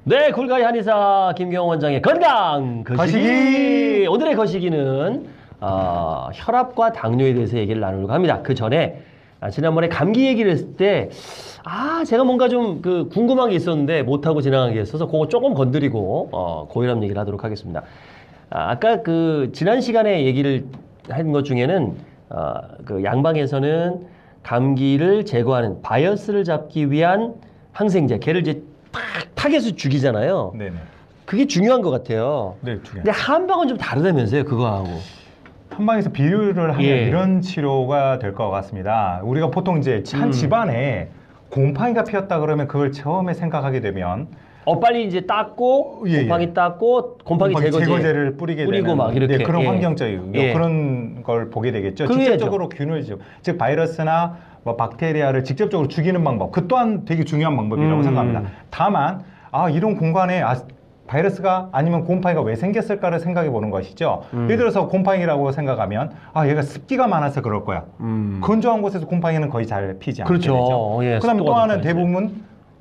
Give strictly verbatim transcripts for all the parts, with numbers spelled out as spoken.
네, 굴가이 한의사 김경호 원장의 건강 거시기. 거시기. 오늘의 거시기는 어, 혈압과 당뇨에 대해서 얘기를 나누려고 합니다. 그 전에 아, 지난번에 감기 얘기를 했을 때 아, 제가 뭔가 좀 그 궁금한 게 있었는데 못하고 지나간 게 있어서 그거 조금 건드리고 어, 고혈압 얘기를 하도록 하겠습니다. 아, 아까 그 지난 시간에 얘기를 한 것 중에는 어, 그 양방에서는 감기를 제거하는 바이러스를 잡기 위한 항생제, 걔를 이제 탁 타겟을 죽이잖아요. 네네. 그게 중요한 것 같아요. 네, 중요해요. 근데 한방은 좀 다르다면서요, 그거하고. 한방에서 비유를 하면 예. 이런 치료가 될 것 같습니다. 우리가 보통 이제 한 음. 집안에 곰팡이가 피었다 그러면 그걸 처음에 생각하게 되면 어, 빨리 이제 닦고, 예, 곰팡이 예. 닦고, 곰팡이, 곰팡이 제거제. 제거제를 뿌리게 뿌리고 되는 막 이렇게. 네, 그런 예. 환경적이고 예. 그런 걸 보게 되겠죠. 그래야죠. 직접적으로 균을 즉 바이러스나 뭐 박테리아를 직접적으로 죽이는 방법, 그 또한 되게 중요한 방법이라고 음. 생각합니다. 다만 아 이런 공간에 아, 바이러스가 아니면 곰팡이가 왜 생겼을까를 생각해 보는 것이죠. 음. 예를 들어서 곰팡이라고 생각하면 아 얘가 습기가 많아서 그럴 거야. 음. 건조한 곳에서 곰팡이는 거의 잘 피지 않게 그렇죠. 되죠. 예, 그다음에 또 습도가 하나는 높아야지. 대부분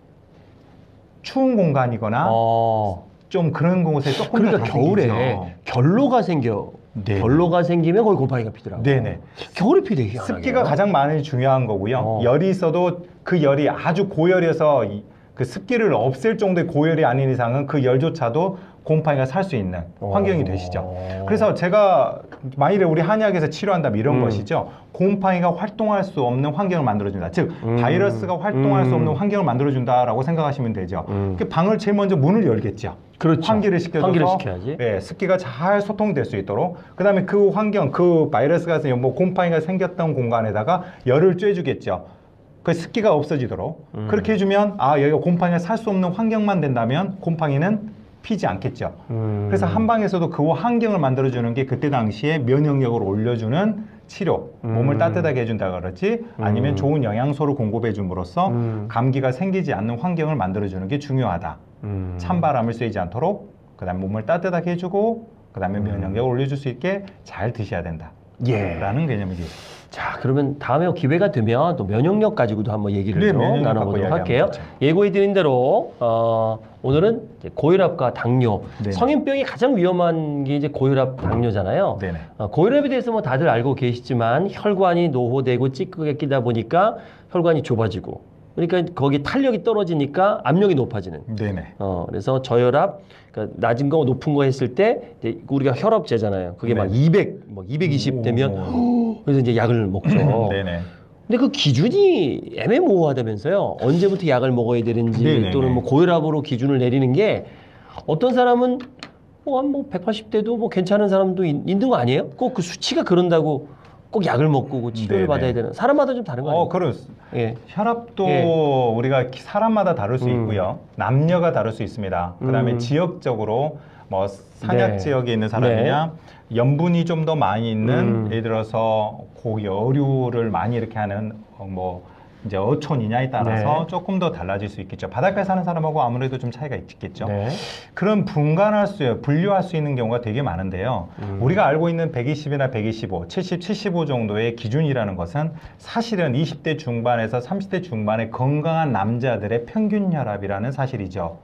추운 공간이거나 어. 좀 그런 곳에 조금 그러니까 더 겨울에 생기죠. 결로가 생겨. 네. 결로가 생기면 거기 곰팡이가 피더라고요. 네네. 겨울에 피대 희한하게. 습기가 가장 많이 중요한 거고요. 어. 열이 있어도 그 열이 아주 고열이어서 이- 그 습기를 없앨 정도의 고열이 아닌 이상은 그 열조차도 곰팡이가 살 수 있는 환경이 어. 되시죠. 그래서 제가 만일에 우리 한의학에서 치료한다면 이런 음. 것이죠. 곰팡이가 활동할 수 없는 환경을 만들어준다. 즉 음. 바이러스가 활동할 수 음. 없는 환경을 만들어준다라고 생각하시면 되죠. 음. 그 방을 제일 먼저 문을 열겠죠. 그렇죠. 환기를 시켜줘서 환기를 시켜야지. 예, 습기가 잘 소통될 수 있도록 그 다음에 그 환경, 그 바이러스가 뭐 곰팡이가 생겼던 공간에다가 열을 쬐주겠죠. 그 습기가 없어지도록 음. 그렇게 해주면 아 여기가 곰팡이가 살 수 없는 환경만 된다면 곰팡이는 피지 않겠죠. 음. 그래서 한방에서도 그 환경을 만들어주는 게 그때 당시에 면역력을 올려주는 치료, 음. 몸을 따뜻하게 해준다 그렇지 아니면 음. 좋은 영양소를 공급해 줌으로써 음. 감기가 생기지 않는 환경을 만들어주는 게 중요하다. 음. 찬바람을 쐬지 않도록 그 다음에 몸을 따뜻하게 해주고 그 다음에 음. 면역력을 올려줄 수 있게 잘 드셔야 된다 예. 라는 개념이죠. 자, 그러면 다음에 기회가 되면 또 면역력 가지고도 한번 얘기를 네, 좀 면역력 갖고 나눠보도록 이야기하면 할게요. 좋죠. 예고해드린 대로 어, 오늘은 이제 고혈압과 당뇨, 네네. 성인병이 가장 위험한 게 이제 고혈압, 당뇨잖아요. 네네. 어, 고혈압에 대해서 뭐 다들 알고 계시지만 혈관이 노후되고 찌끄게 끼다 보니까 혈관이 좁아지고, 그러니까 거기 탄력이 떨어지니까 압력이 높아지는. 네네. 어, 그래서 저혈압, 그러니까 낮은 거 높은 거 했을 때 이제 우리가 혈압 재잖아요. 그게 막 네. 이백, 뭐 이백이십 되면 그래서 이제 약을 먹죠. 네네. 근데 그 기준이 애매모호하다면서요. 언제부터 약을 먹어야 되는지 네네네. 또는 뭐 고혈압으로 기준을 내리는 게 어떤 사람은 뭐 한 뭐 백팔십 대도 뭐 괜찮은 사람도 있, 있는 거 아니에요? 꼭 그 수치가 그런다고 꼭 약을 먹고 그 치료를 네네. 받아야 되는 사람마다 좀 다른 거 아니에요? 어, 그렇. 예. 혈압도 예. 우리가 사람마다 다를 수 음. 있고요. 남녀가 다를 수 있습니다. 그 다음에 음. 지역적으로 뭐 산약 네. 지역에 있는 사람이냐, 염분이 좀 더 많이 있는 음. 예를 들어서 고기, 어류를 많이 이렇게 하는 어, 뭐 이제 어촌이냐에 따라서 네. 조금 더 달라질 수 있겠죠. 바닷가에 사는 사람하고 아무래도 좀 차이가 있겠죠. 네. 그런 분간할 수, 분류할 수 있는 경우가 되게 많은데요. 음. 우리가 알고 있는 백이십이나 백이십오, 칠십, 칠십오 정도의 기준이라는 것은 사실은 이십 대 중반에서 삼십 대 중반의 건강한 남자들의 평균 혈압이라는 사실이죠.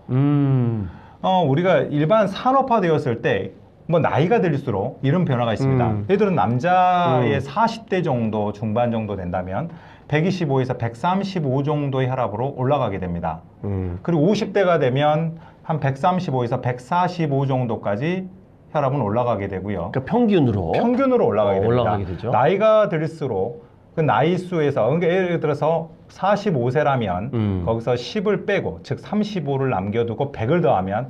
음. 어, 우리가 일반 산업화되었을 때 뭐 나이가 들수록 이런 변화가 있습니다. 음. 예를 들어 남자의 음. 사십 대 정도 중반 정도 된다면 백이십오에서 백삼십오 정도의 혈압으로 올라가게 됩니다. 음. 그리고 오십 대가 되면 한 백삼십오에서 백사십오 정도까지 혈압은 올라가게 되고요. 그러니까 평균으로 평균으로 올라가게 어, 됩니다. 올라가게 되죠. 나이가 들수록 그 나이 수에서 그러니까 예를 들어서 사십오 세라면 음. 거기서 십을 빼고 즉 삼십오를 남겨두고 백을 더하면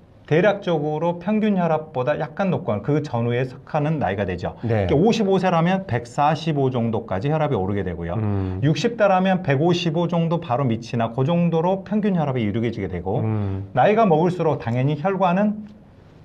대략적으로 평균 혈압보다 약간 높고 그 전후에 속하는 나이가 되죠. 네. 그러니까 오십오 세라면 백사십오 정도까지 혈압이 오르게 되고요. 음. 육십 대라면 백오십오 정도 바로 밑이나 그 정도로 평균 혈압이 이루어지게 되고 음. 나이가 먹을수록 당연히 혈관은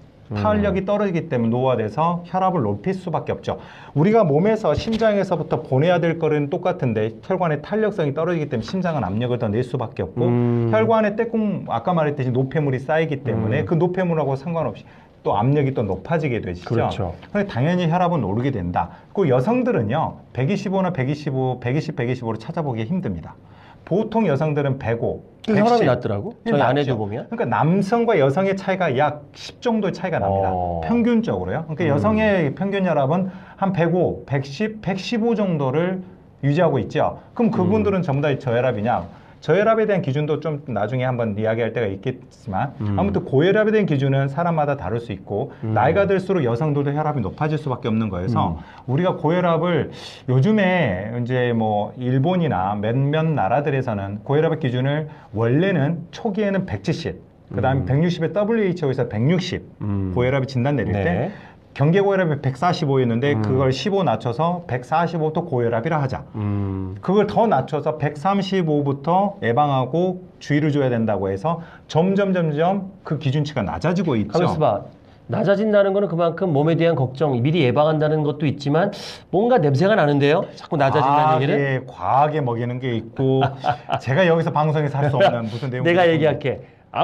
탄력이 떨어지기 때문에 노화돼서 혈압을 높일 수밖에 없죠. 우리가 몸에서 심장에서부터 보내야 될 거는 똑같은데 혈관의 탄력성이 떨어지기 때문에 심장은 압력을 더 낼 수밖에 없고 음. 혈관에 떼꿍 아까 말했듯이 노폐물이 쌓이기 때문에 음. 그 노폐물하고 상관없이 또 압력이 또 높아지게 되시죠. 그렇죠. 그런데 당연히 혈압은 오르게 된다. 그 여성들은요 백이십오나 백이십오, 백이십, 백이십오를 찾아보기 힘듭니다. 보통 여성들은 백오, 그 백십. 혈압이 낮더라고. 저희 낮죠. 아내도 보면. 그러니까 남성과 여성의 차이가 약 십 정도의 차이가 납니다. 어. 평균적으로요. 그러니까 음. 여성의 평균 혈압은 한 백오, 백십, 백십오 정도를 유지하고 있죠. 그럼 그분들은 전부 다 저혈압이냐? 저혈압에 대한 기준도 좀 나중에 한번 이야기할 때가 있겠지만 음. 아무튼 고혈압에 대한 기준은 사람마다 다를 수 있고 음. 나이가 들수록 여성들도 혈압이 높아질 수밖에 없는 거여서 음. 우리가 고혈압을 요즘에 이제 뭐 일본이나 몇몇 나라들에서는 고혈압의 기준을 원래는 초기에는 백칠십, 그다음에 음. 백육십에 더블유에이치오에서 백육십 음. 고혈압이 진단 내릴 네. 때 경계 고혈압이 백사십오였는데 음. 그걸 십오 낮춰서 백사십오부터 고혈압이라 하자. 음. 그걸 더 낮춰서 백삼십오부터 예방하고 주의를 줘야 된다고 해서 점점 점점 그 기준치가 낮아지고 있죠. 가만있어 봐. 낮아진다는 거는 그만큼 몸에 대한 걱정, 미리 예방한다는 것도 있지만 뭔가 냄새가 나는데요? 자꾸 낮아진다는 얘기는? 과하게, 과하게 먹이는 게 있고 제가 여기서 방송에서 할 수 없는 무슨 내용 내가 얘기할게.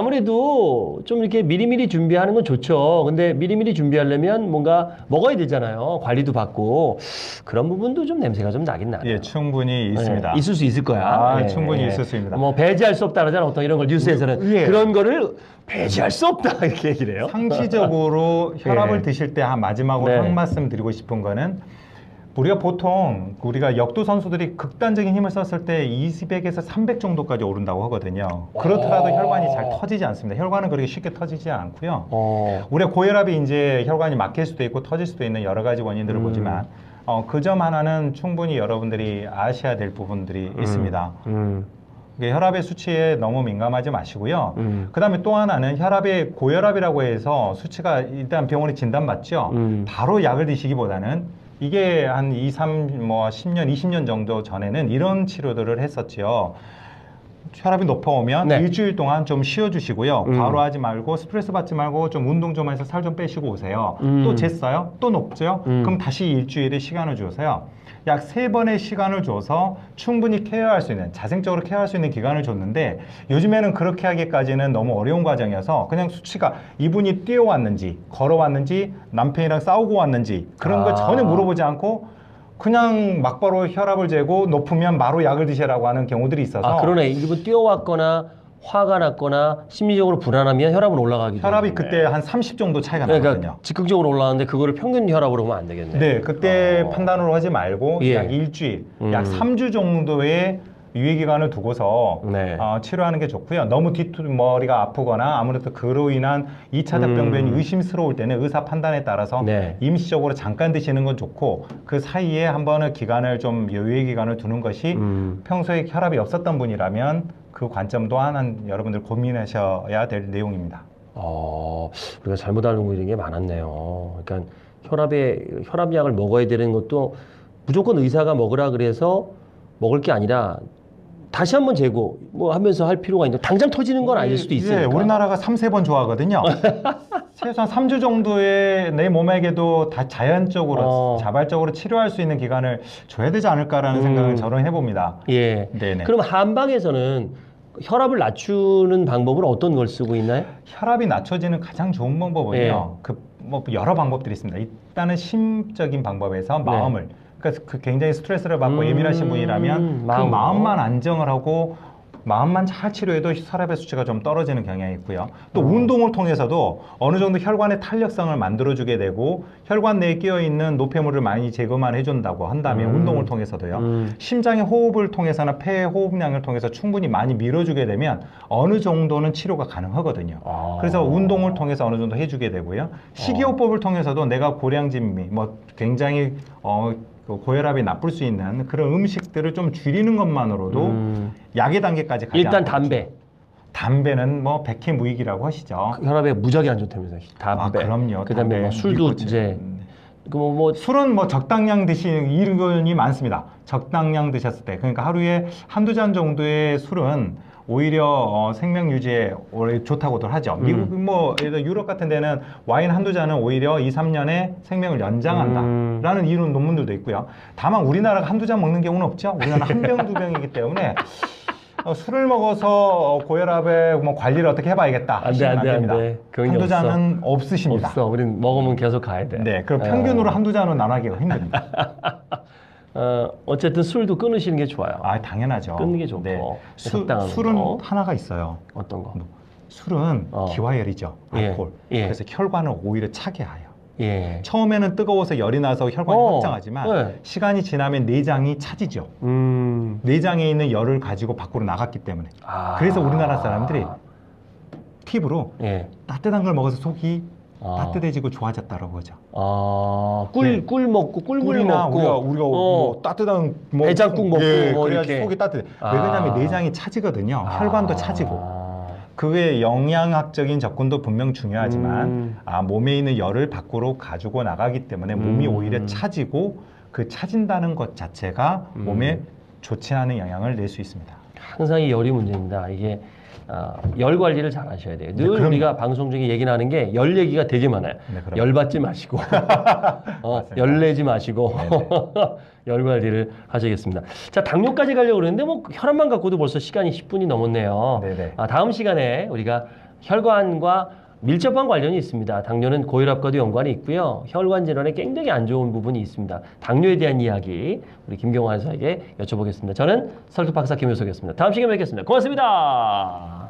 아무래도 좀 이렇게 미리미리 준비하는 건 좋죠. 근데 미리미리 준비하려면 뭔가 먹어야 되잖아요. 관리도 받고. 그런 부분도 좀 냄새가 좀 나긴 나요. 예, 충분히 있습니다. 네, 있을 수 있을 거야. 아, 예, 충분히 예. 있을 수 있습니다. 뭐 배제할 수 없다 그러잖아. 어떤 이런 걸 뉴스에서는. 예. 그런 거를 배제할 수 없다 이렇게 얘기를 해요. 상시적으로 혈압을 예. 드실 때 한 마지막으로 네. 한 말씀 드리고 싶은 거는 우리가 보통 우리가 역도 선수들이 극단적인 힘을 썼을 때 이백에서 삼백 정도까지 오른다고 하거든요. 그렇더라도 오. 혈관이 잘 터지지 않습니다. 혈관은 그렇게 쉽게 터지지 않고요. 어. 우리가 고혈압이 이제 혈관이 막힐 수도 있고 터질 수도 있는 여러 가지 원인들을 음. 보지만 어, 그 점 하나는 충분히 여러분들이 아셔야 될 부분들이 음. 있습니다. 음. 이게 혈압의 수치에 너무 민감하지 마시고요. 음. 그 다음에 또 하나는 혈압의 고혈압이라고 해서 수치가 일단 병원에 진단받죠. 음. 바로 약을 드시기보다는 이게 한 이, 삼, 뭐 십 년, 이십 년 정도 전에는 이런 치료들을 했었죠. 혈압이 높아오면 네. 일주일 동안 좀 쉬어주시고요. 음. 과로하지 말고 스트레스 받지 말고 좀 운동 좀 해서 살 좀 빼시고 오세요. 음. 또 쟀어요? 또 높죠? 음. 그럼 다시 일주일의 시간을 주세요. 약 세 번의 시간을 줘서 충분히 케어할 수 있는, 자생적으로 케어할 수 있는 기간을 줬는데 요즘에는 그렇게 하기까지는 너무 어려운 과정이어서 그냥 수치가 이분이 뛰어왔는지 걸어왔는지 남편이랑 싸우고 왔는지 그런 거 아. 전혀 물어보지 않고 그냥 막바로 혈압을 재고 높으면 바로 약을 드시라고 하는 경우들이 있어서 아, 그러네. 일부 뛰어왔거나 화가 났거나 심리적으로 불안하면 혈압은 올라가기도 혈압이 하는데. 그때 한 삼십 정도 차이가 그러니까 나거든요. 즉각적으로 올라가는데 그거를 평균 혈압으로 보면 안 되겠네. 네, 그때 어. 판단으로 하지 말고 예. 약 일주일, 음. 약 삼 주 정도의 유예 기간을 두고서 네. 어, 치료하는 게 좋고요. 너무 뒷머리가 아프거나 아무래도 그로 인한 이 차적 음. 병변이 의심스러울 때는 의사 판단에 따라서 네. 임시적으로 잠깐 드시는 건 좋고 그 사이에 한 번은 기간을 좀 유예 기간을 두는 것이 음. 평소에 혈압이 없었던 분이라면 그 관점 또한 한 여러분들 고민하셔야 될 내용입니다. 어, 우리가 잘못 알고 있는 게 많았네요. 그러니까 혈압에 혈압약을 먹어야 되는 것도 무조건 의사가 먹으라 그래서 먹을 게 아니라 다시 한번 재고 뭐 하면서 할 필요가 있는데 당장 터지는 건 아닐 수도 있으니까. 예, 우리나라가 삼세 번 좋아하거든요. 최소한 삼 주 정도의 내 몸에게도 다 자연적으로 어. 자발적으로 치료할 수 있는 기간을 줘야 되지 않을까라는 음. 생각을 저는 해봅니다. 예. 네네. 그럼 한방에서는 혈압을 낮추는 방법은 어떤 걸 쓰고 있나요? 혈압이 낮춰지는 가장 좋은 방법은요. 예. 그 뭐 여러 방법들이 있습니다. 일단은 심적인 방법에서 네. 마음을 그러니까 그 굉장히 스트레스를 받고 음, 예민하신 분이라면 그 마음으로. 마음만 안정을 하고 마음만 잘 치료해도 혈압의 수치가 좀 떨어지는 경향이 있고요. 또 어. 운동을 통해서도 어느 정도 혈관의 탄력성을 만들어주게 되고 혈관 내에 끼어있는 노폐물을 많이 제거만 해준다고 한다면 음. 운동을 통해서도요. 음. 심장의 호흡을 통해서나 폐의 호흡량을 통해서 충분히 많이 밀어주게 되면 어느 정도는 치료가 가능하거든요. 아. 그래서 운동을 통해서 어느 정도 해주게 되고요. 식이요법을 통해서도 내가 고량진미, 뭐 굉장히 어, 그 고혈압이 나쁠 수 있는 그런 음식들을 좀 줄이는 것만으로도 음. 약의 단계까지 가지 일단 않고 담배. 담배는 뭐 백해무익이라고 하시죠. 혈압에 무지하게 안 좋다면서. 담배. 아, 그럼요. 그다음에 담배, 뭐 술도 니코틴. 이제 음. 그뭐 뭐 술은 뭐 적당량 드시는 이른이 많습니다. 적당량 드셨을 때 그러니까 하루에 한두 잔 정도의 술은 오히려 어, 생명 유지에 오래 좋다고들 하죠. 음. 미국 뭐 예를 들어 유럽 같은 데는 와인 한두 잔은 오히려 이, 삼 년에 생명을 연장한다라는 음. 이런 논문들도 있고요. 다만 우리나라가 한두 잔 먹는 경우는 없죠. 우리나라 한 병, 두 병이기 때문에 어, 술을 먹어서 어, 고혈압에 뭐 관리를 어떻게 해봐야겠다 안 돼, 하시면 안 안 돼, 안 됩니다. 돼. 그런 게 한두 없어. 잔은 없으십니다. 없어. 우린 먹으면 계속 가야 돼. 네, 그럼 어. 평균으로 한두 잔은 나눠기가 힘듭니다. 어, 어쨌든 술도 끊으시는 게 좋아요. 아, 당연하죠. 끊는 게 좋고. 네. 수, 적당한 술은 거. 하나가 있어요. 어떤 거? 술은 어. 기화열이죠. 예, 알코올. 예. 그래서 혈관을 오히려 차게 해요. 예. 처음에는 뜨거워서 열이 나서 혈관이 어, 확장하지만 네. 시간이 지나면 내장이 차지죠. 음. 내장에 있는 열을 가지고 밖으로 나갔기 때문에. 아. 그래서 우리나라 사람들이 팁으로 예. 따뜻한 걸 먹어서 속이 아. 따뜻해지고 좋아졌다라고 하죠. 아, 꿀, 네. 꿀 먹고, 꿀물 꿀이나 먹고. 우리가 우리가 어. 뭐 따뜻한 뭐 해장국 먹고 예, 뭐 그래야지 이렇게. 속이 따뜻해. 아. 왜냐하면 내장이 차지거든요. 혈관도 차지고. 아. 그 외에 영양학적인 접근도 분명 중요하지만 음. 아, 몸에 있는 열을 밖으로 가지고 나가기 때문에 몸이 음. 오히려 차지고 그 차진다는 것 자체가 음. 몸에 좋지 않은 영향을 낼 수 있습니다. 항상 이 열이 문제입니다. 이게 아, 열 관리를 잘 하셔야 돼요. 늘 네, 그럼요. 우리가 방송 중에 얘기 나는 게 열 얘기가 되게 많아요. 네, 그럼요. 열 받지 마시고, 어, 맞습니다. 열 내지 마시고, 네네. 열 관리를 하셔야겠습니다. 자, 당뇨까지 가려고 그러는데 뭐 혈압만 갖고도 벌써 시간이 십 분이 넘었네요. 네네. 아, 다음 시간에 우리가 혈관과 밀접한 관련이 있습니다. 당뇨는 고혈압과도 연관이 있고요. 혈관 질환에 굉장히 안 좋은 부분이 있습니다. 당뇨에 대한 이야기 우리 김경호 한사에게 여쭤보겠습니다. 저는 설득박사 김효석이었습니다. 다음 시간에 뵙겠습니다. 고맙습니다.